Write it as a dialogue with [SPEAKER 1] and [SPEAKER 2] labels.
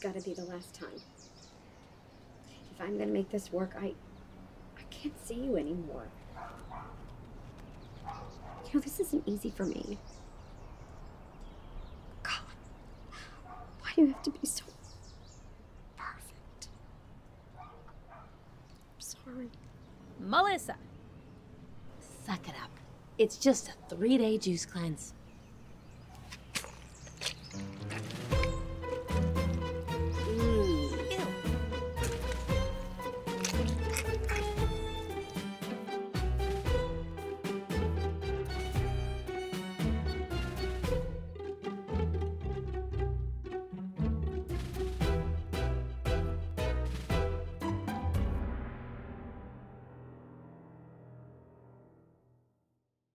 [SPEAKER 1] gotta be the last time. If I'm gonna make this work, I can't see you anymore. You know, this isn't easy for me. God, why do you have to be so perfect? I'm sorry.
[SPEAKER 2] Melissa, suck it up. It's just a 3-day juice cleanse.